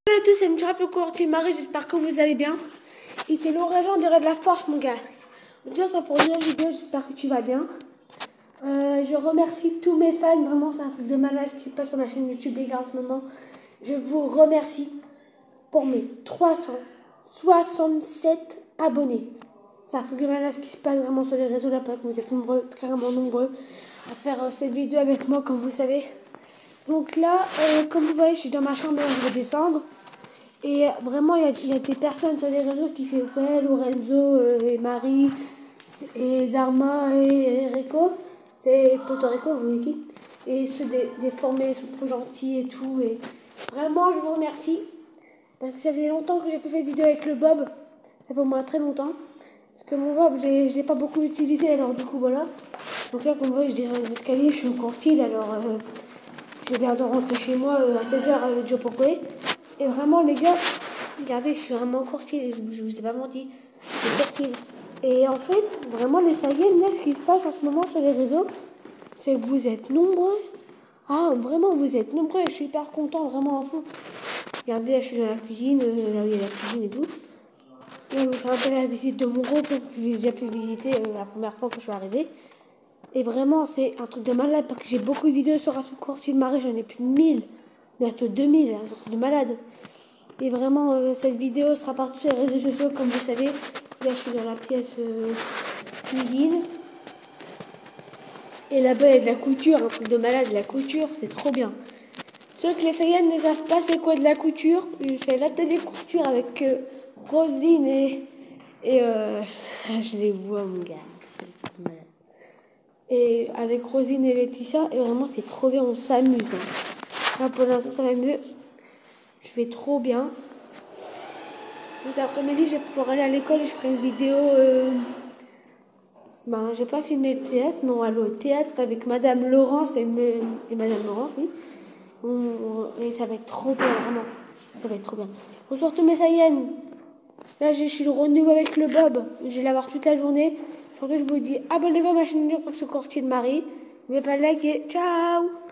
Salut à tous, c'est Mchirap Courtier Marie, j'espère que vous allez bien. Et c'est l'ouragan de la force, mon gars. Aujourd'hui, ça pour une nouvelle vidéo, j'espère que tu vas bien. Je remercie tous mes fans, vraiment, c'est un truc de malade ce qui se passe sur ma chaîne YouTube, les gars, en ce moment. Je vous remercie pour mes 367 abonnés. C'est un truc de malade ce qui se passe vraiment sur les réseaux là, parce que vous êtes nombreux, carrément nombreux, à faire cette vidéo avec moi, comme vous savez. Donc là, comme vous voyez, je suis dans ma chambre, je vais descendre. Et vraiment, il y a des personnes sur les réseaux qui font ouais, Lorenzo et Marie, et Zarma et Rico. C'est Puerto Rico, vous voyez qui. Et ceux des formés sont trop gentils et tout. Et vraiment, je vous remercie. Parce que ça faisait longtemps que j'ai pas fait de vidéo avec le Bob. Ça fait au moins très longtemps. Parce que mon Bob, je l'ai pas beaucoup utilisé, alors du coup, voilà. Donc là, comme vous voyez, je descends les escaliers, je suis en cours style, alors j'ai bien de rentrer chez moi à 16h avec Joe Pocoé. Et vraiment, les gars, regardez, je suis vraiment courtier, je vous ai pas menti, je suis courtier. Et en fait, vraiment, les Saiyans, là, ce qui se passe en ce moment sur les réseaux, c'est que vous êtes nombreux. Ah, vraiment, vous êtes nombreux et je suis hyper content, vraiment en fond. Regardez, là, je suis dans la cuisine, là où il y a la cuisine et tout. Et je vous fais un peu la visite de mon groupe que j'ai déjà fait visiter la première fois que je suis arrivée. Et vraiment, c'est un truc de malade parce que j'ai beaucoup de vidéos sur Rafik Courtier de Marie, j'en ai plus de 1000, bientôt 2000, un truc de malade. Et vraiment, cette vidéo sera partout sur les réseaux sociaux, comme vous savez. Là, je suis dans la pièce cuisine. Et là-bas, il y a de la couture, un truc de malade, la couture, c'est trop bien. Ceux que les Saiyans ne savent pas c'est quoi de la couture, je fais l'atelier couture avec Roselyne et je les vois, mon gars, c'est le truc de malade. Et avec Rosine et Laetitia, et vraiment c'est trop bien, on s'amuse. Là pour l'instant ça va mieux. Je vais trop bien. Cet après-midi je vais pouvoir aller à l'école et je ferai une vidéo. J'ai pas filmé le théâtre, mais on va aller au théâtre avec Madame Laurence et Madame Laurence, oui. Et ça va être trop bien, vraiment. Ça va être trop bien. Bonsoir tous mes Saiyans. Là je suis le renouveau avec le Bob. Je vais l'avoir toute la journée. Surtout je vous dis abonnez-vous à ma chaîne YouTube pour ce courtier de Marie. Mais pas liker. Ciao.